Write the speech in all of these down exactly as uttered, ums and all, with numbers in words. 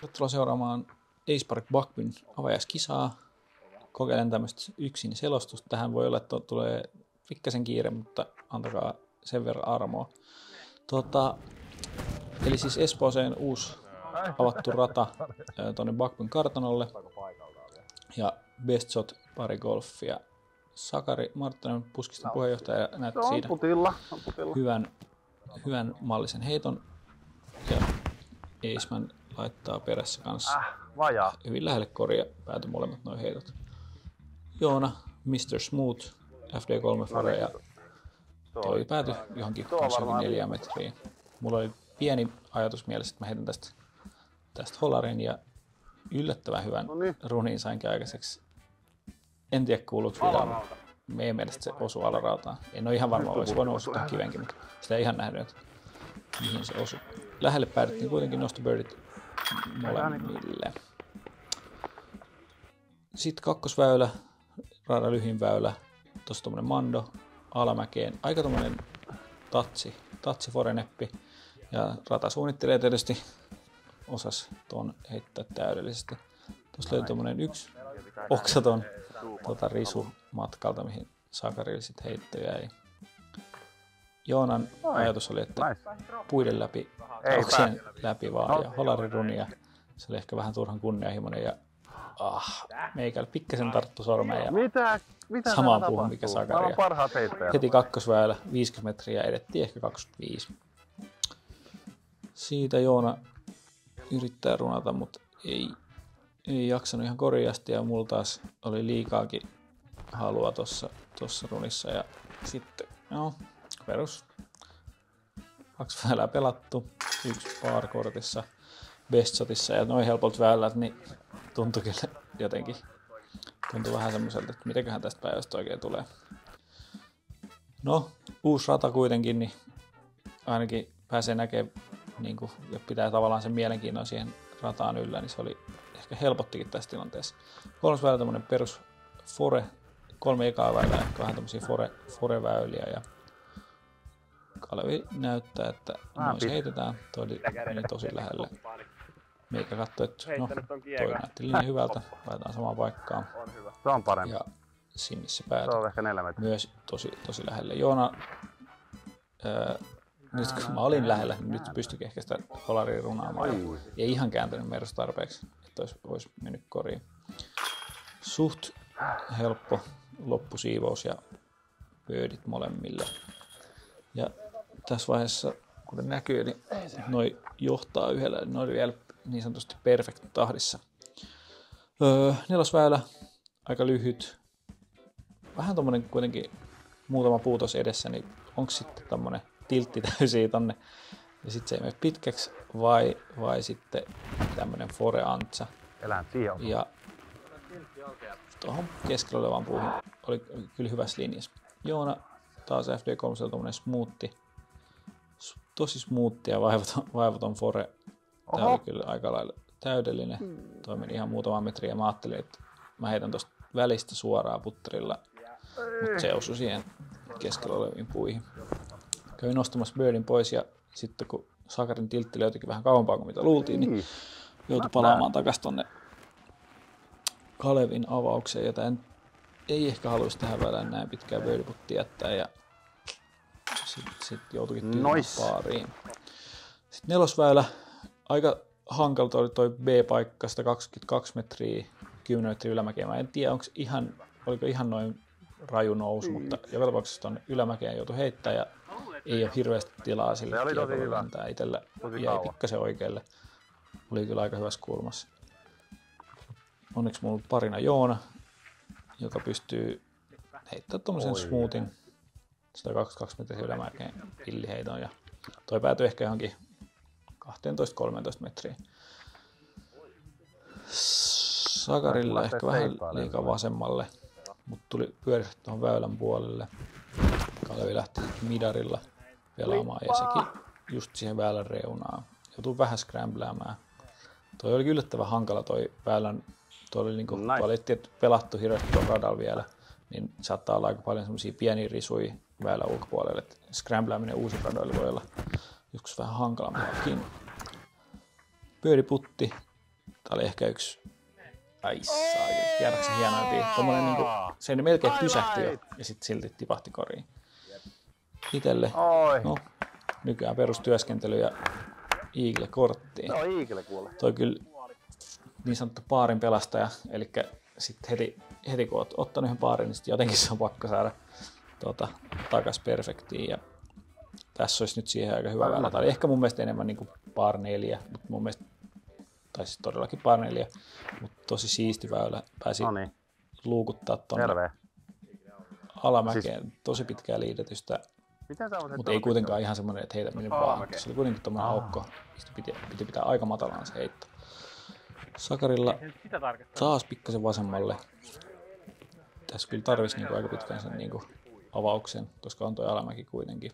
Tervetuloa seuraamaan Ace Park Buckbin avajaiskisaa. Kokeilen tämmöistä yksin selostusta. Tähän voi olla, että tulee pikkasen kiire, mutta antakaa sen verran armoa. Tota, eli siis Espooseen uusi avattu rata tuonne Buckbin kartanolle. Ja Best Shot pari golfia. Sakari Marttinen, Puskiston puheenjohtaja, näytti siinä putilla, putilla. Hyvän, hyvän mallisen heiton. Ja Aceman laittaa perässä kanssa Äh, vajaa. hyvin lähelle koria, päätyi molemmat noin heitot. Joona, mister Smooth, F D kolme Fore ja toi päätyi johonkin neljään metriin. Mulla oli pieni ajatus mielessä, että mä heitän tästä, tästä holarin ja yllättävän hyvän Noniin. runin sainkin aikaiseksi. En tiedä kuuluuko vielä, meidän mielestä se osui alarautaan. En ole ihan varma, olisi voinut osua kivenkin, mutta sitä ei ihan nähnyt, että mihin se osui. Lähelle päädyttiin kuitenkin nostobirdit molemmille. Sitten kakkosväylä, radan lyhin väylä, tuossa tommonen mando alamäkeen, aika tommonen tatsi, tatsi foreneppi. Ja rata suunnittelee tietysti osas ton heittää täydellisesti. Tuossa löytyy tommonen yksi oksaton tota, risu matkalta, mihin Sakari sit heitto jäi. Joonan ajatus oli, että puiden läpi, oksien läpi vaan ja holarin runia. Se oli ehkä vähän turhan kunnianhimoinen ja ah, meikällä pikkasen tarttu sormeen ja Mitä? Mitä samaan puuhun mikä Sakari. Parhaat heittäjät. Heti kakkosväylä viisikymmentä metriä edettiin ehkä kaksikymmentäviisi. Siitä Joona yrittää runata, mutta ei, ei jaksanut ihan korjaasti ja mulla taas oli liikaakin halua tuossa tossa runissa ja sitten no, perus kaksi väylää pelattu, yksi par-kortissa, best shotissa ja noin helpolta väylät, niin tuntui kyllä jotenkin, tuntui vähän semmoiselta, että mitäköhän tästä päivästä oikein tulee. No, uusi rata kuitenkin, niin ainakin pääsee näkemään, niin kuin, ja pitää tavallaan sen mielenkiinnon siihen rataan yllä, niin se oli ehkä helpottikin tässä tilanteessa. Kolmas väylä tämmönen perus fore, kolme ekaa väylää, ehkä vähän tämmöisiä fore, fore-väyliä ja Kalevi näyttää, että noin se heitetään. Toi meni tosi lähelle. Meikä katsoi, että no, toi näytti liian hyvältä. Laitetaan samaan paikkaan. Se on parempi. Ja sinne se Se päätyi. on ehkä neljä metriä. Myös tosi, tosi lähelle. Joona, ää, nyt kun mä olin lähellä, niin nyt pystyikin ehkä sitä holaria runaamaan. Ei ihan kääntänyt merossa tarpeeksi, että olisi, olisi mennyt koriin. Suht helppo loppusiivous ja birdit molemmille. Ja tässä vaiheessa, kuten näkyy, niin noi johtaa yhdellä, ne oli vielä niin sanotusti perfect tahdissa. Öö, nelosväylä, aika lyhyt. Vähän tommonen kuitenkin muutama puu tuossa edessä, niin onko sitten tommonen tiltti täysiä tonne ja sitten se ei mene pitkäksi vai, vai sitten tämmönen fore antsa. Elän siihen. Ja tuohon keskellä olevaan puuhun oli kyllä hyvässä linjassa. Joona taas F D kolme tommonen smoothi. Tosi smoothi ja vaivaton, vaivaton fore. Tää oli kyllä aika lailla täydellinen. Toi meni ihan muutama metri ja mä ajattelin, että mä heitän tosta välistä suoraan putterilla. Mutta se osui siihen keskellä oleviin puihin. Kävin nostamassa birdin pois ja sitten kun Sakarin tiltti löytyikin vähän kauempaa kuin mitä luultiin, niin joutui palaamaan takas tonne Kalevin avaukseen, jota en, ei ehkä haluaisi tähän väliin näin pitkään birdiputtia jättää ja sitten sit joutuikin tyhjään paariin. Sitten nelosväylä, aika hankalta oli toi B-paikka, sata kaksikymmentäkaksi metriä, kymmenen metriä ylämäkeä. Mä en tiedä, onko ihan, oliko ihan noin raju nousu, mutta joka tapauksessa tuonne ylämäkeen joutui heittämään ja ei ole hirveästi tilaa sille kiekolle lentää. Itellä jäi pikkasen oikealle. Oli kyllä aika hyvässä kulmassa. Onneksi mulla on parina Joona, joka pystyy heittämään tommosen smoothin sata kaksikymmentäkaksi metriä ylämäkeen pilliheiton ja toi päätyi ehkä johonkin kaksitoista kolmetoista metriä. Sakarilla ehkä vähän liikaa vasemmalle, mutta tuli pyörissä tuohon väylän puolelle. Kalevi lähti midarilla pelaamaan ja sekin just siihen väylän reunaan. Joutui vähän scrambläämään. Toi oli yllättävän hankala toi väylän. Tuo oli, niinku, nice. oli pelattu hirveästi tuolla radalla vielä, niin saattaa olla aika paljon semmosia pieniä risuja väylän ulkopuolelle. Scramblääminen uusin radoilla voi olla joskus vähän hankalampaakin. Birdie putti Tää oli ehkä yksi... Ai saakeli, tiedätkö se hienoimpia? Tommonen niinku, se melkein pysähtyi jo ja sit silti tipahti koriin. Itelle, Oi. no, nykyään perustyöskentely ja Eagle-korttiin. Se on Eagle kuule. Toi kyllä niin sanottu paarin pelastaja, eli sitten heti, heti kun oot ottanut yhden paarin, niin sitten jotenkin se on pakko saada tuota, takas perfektiin. Ja tässä olisi nyt siihen aika hyvä väylä. Tämä oli ehkä mun mielestä enemmän niin kuin par neljä, mutta mun mielestä, tai siis todellakin par neljä, mutta tosi siisti väylä. Pääsi no niin. luukuttaa tuonne alamäkeen, siis... tosi pitkää liidetystä. Mutta ei kuitenkaan ihan semmoinen, että heitä mennyt vaan. Se oli kuitenkin tommoinen aukko, mistä piti, piti pitää aika matalaan se heitto. Sakarilla taas pikkasen vasemmalle. Tässä kyllä tarvitsisi niinku aika pitkään sen niinku avauksen, koska on toi alamäki kuitenkin.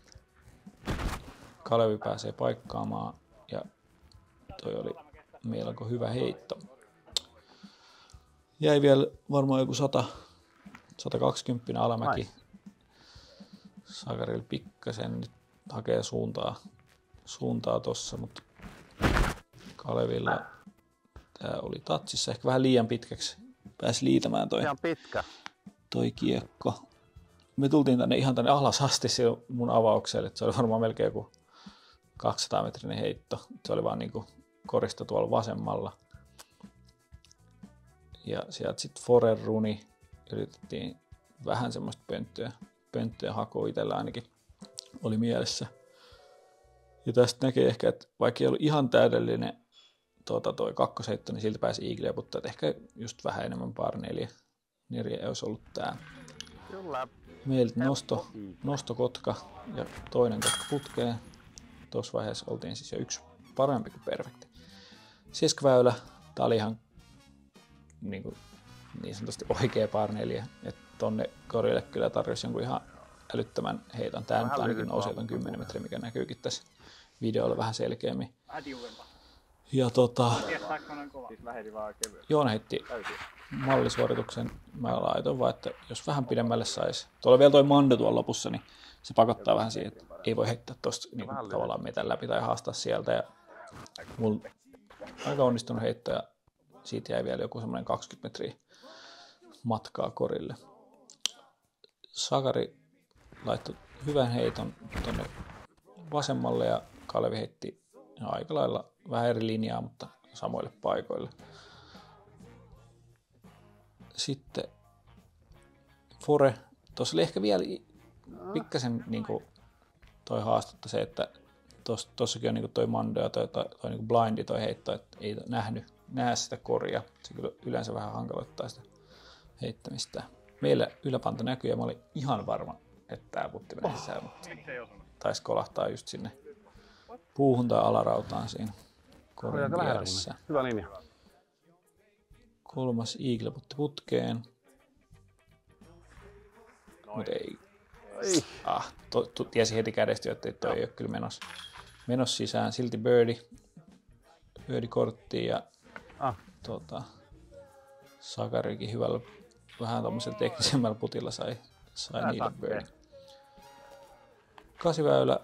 Kalevi pääsee paikkaamaan ja toi oli melko hyvä heitto. Jäi vielä varmaan joku sata, sata kaksikymmentä alamäki. Nice. Sakarilla pikkasen nyt hakee suuntaa, suuntaa tossa, mutta Kalevilla tää oli tatsissa ehkä vähän liian pitkäksi. Pääsi liitämään toi, pitkä. toi kiekko. Me tultiin tänne ihan tänne alas asti mun avaukselle, että se oli varmaan melkein joku kaksisataa metrinen heitto. Se oli vaan niinku korista tuolla vasemmalla. Ja sieltä sitten foren runi yritettiin vähän semmoista pönttöä. Pönttöjen hakua itsellä ainakin oli mielessä. Ja tästä näkee ehkä, että vaikka ei ollut ihan täydellinen tuota, toi kakkosheitto, niin siltä pääsi Eagleen, mutta että ehkä just vähän enemmän par neljä. Neljä olisi ollut tää. Kyllä. Meiltä nosto, nostokotka ja toinen kotka putkeen. Tuossa vaiheessa oltiin siis jo yksi parempi kuin perfekti. Sieskaväylä, tää oli ihan niin, kuin, niin sanotusti oikea par neljä. Että tonne korille kyllä tarvitsisi jonkun ihan älyttömän heiton. Tää nyt ainakin nousee ton kymmenen metriä, mikä näkyykin tässä videolla vähän selkeämmin. Ja tota, Joona heitti mallisuorituksen. Mä laitoin vaan, että jos vähän pidemmälle saisi. Tuolla vielä toi mando tuolla lopussa, niin se pakottaa vähän siihen, että ei voi heittää tosta niin tavallaan metän läpi tai haastaa sieltä. Ja mulla aika onnistunut heitto ja siitä jäi vielä joku semmoinen kaksikymmentä metriä matkaa korille. Sakari laittoi hyvän heiton tuonne vasemmalle ja Kalevi heitti aika lailla vähän eri linjaa, mutta samoille paikoille. Sitten fore, tuossa oli ehkä vielä pikkasen niin kuin toi haastetta se, että tos, tossakin on niin kuin toi mando ja toi, toi, toi niin kuin blindi toi heitto, että ei nähnyt, näe sitä koria. Se kyllä yleensä vähän hankaloittaa sitä heittämistä. Meillä yläpanta näkyy ja mä olin ihan varma, että tää putti menee sisään, mutta taisi kolahtaa just sinne puuhun tai alarautaan siinä korin vieressä. Hyvä linja. Kolmas Eagle putti putkeen. Mut ei. ei. Ah, to, to, tiesi heti kädestä, että toi ei ole kyllä menossa menos sisään. Silti birdie. Birdie korttiin ja ah. tota, Sakarikin hyvällä vähän tommosella teknisemmällä putilla sai, sai niille birdie. Kasiväylä.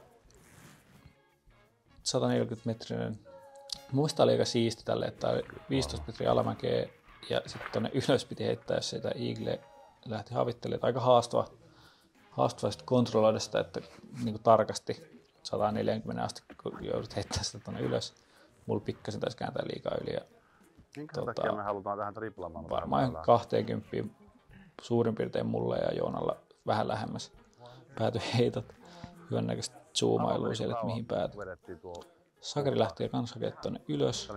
sata neljäkymmentä metrinen. Muista oli aika siisti tälle, että oli viisitoista metriä alamäkeä ja sitten tonne ylös piti heittää, jos sitä Eagle lähti havittelemaan. Aika haastava, haastava sitten kontrolloida sitä, että niin kuin tarkasti sata neljäkymmentä asti, kun joudut heittämään sitä tonne ylös. Mulla pikkasen taisi kääntää liikaa yli. Ja, minkä tota, takia me halutaan tähän triplaamaan? Varmaan kaksikymmentä suurin piirtein mulle ja Joonalla vähän lähemmäs päätyi heitot. Hyvännäköistä zoomailua siellä, että mihin päätyi. Sakari lähti kans hakemaan tonne ylös.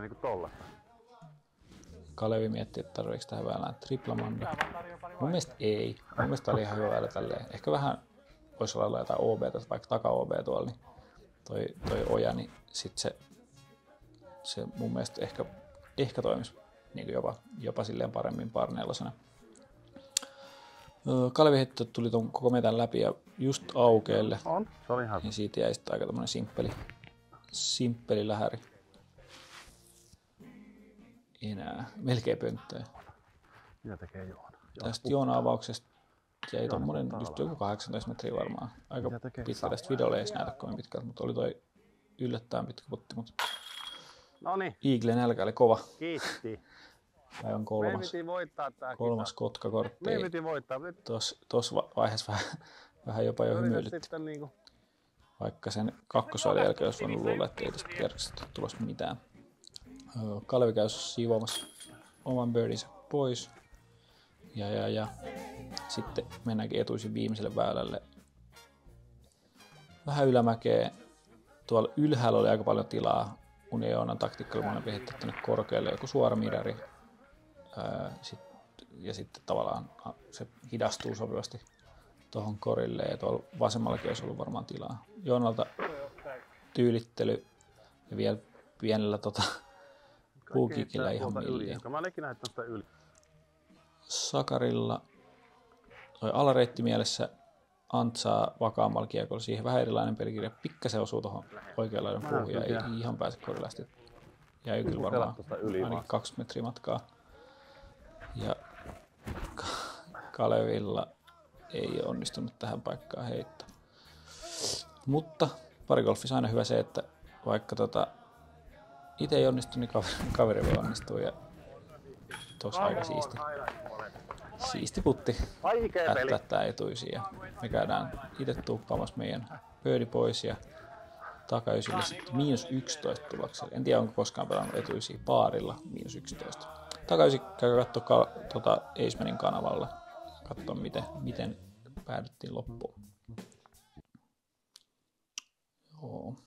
Kalevi mietti, että tarviiko tähän väylään triplamandi. Mun mielestä ei. Mun mielestä oli ihan hyvä väylä tälleen. Ehkä vähän voisi olla jotain O B:tä, vaikka taka-O B tuolla, niin toi, toi oja, niin sit se, se mun mielestä ehkä, ehkä toimisi niin jopa, jopa silleen paremmin par nelosena. Kalevi heitto tuli ton koko metän läpi ja just aukeelle. On, se oli ihan. Ja siitä jäi sitten aika tommonen simppeli, simppeli lähäri. Enää melkein pönttöä. Mitä tekee Joona? Tästä Joona avauksesta jäi tommonen just joku kahdeksantoista metriä varmaan. Aika pitkä tästä videolla ei edes näytä kovin pitkältä, mutta oli toi yllättäen pitkä putti. Mutta Noniin. Eagle nälkä oli kova. Kiitti. Päivän Me kolmas, piti voittaa tää kolmas kisa. kotkakortti. Me piti voittaa. Nyt Tuossa tos vaiheessa vähän, vähän jopa jo hymyilytti. sitten niinku... Vaikka sen kakkosvälin jälkeen olisi voinut luulla, että ei tästä kierrokset tulossa mitään. Kalevi käy siivoamassa oman birdinsä pois. Ja, ja, ja. Sitten mennäänkin etuisin viimeiselle väylälle. Vähän ylämäkeä. Tuolla ylhäällä oli aika paljon tilaa. Unionan taktiikka oli molempi heittää tänne korkealle joku suora mirari. Sit, ja sitten tavallaan se hidastuu sopivasti tuohon korille. Ja tuolla vasemmallakin olisi ollut varmaan tilaa. Joonalta tyylittely ja vielä pienellä tota, puukikillä ihan milliä. Mä olenkin nähnyt tästä yli. Sakarilla toi alareitti mielessä antsaa vakaammalla kiekolla. Siihen vähän erilainen pelikirja. Pikkasen osuu tuohon oikean laidan puuhun ja ei ihan pääse korille asti. Jäi kyllä varmaan ainakin kaksi metriä matkaa. Ja Kalevilla ei onnistunut tähän paikkaan heittää. Mutta parigolfissa aina hyvä se, että vaikka tota itse ei onnistu, niin kaveri, kaveri voi onnistua. Ja tuossa aika siisti. Siisti putti jättää tää etuisiin. Ja me käydään itse tuuppaamassa meidän birdie pois ja takaysille sitten miinus yksitoista tuloksella. En tiedä, onko koskaan pelannut etuisia paarilla miinus yksitoista. Takaisin käy katsoa tuota Acemanin kanavalla. Katsoa, miten, miten päädyttiin loppuun. Joo.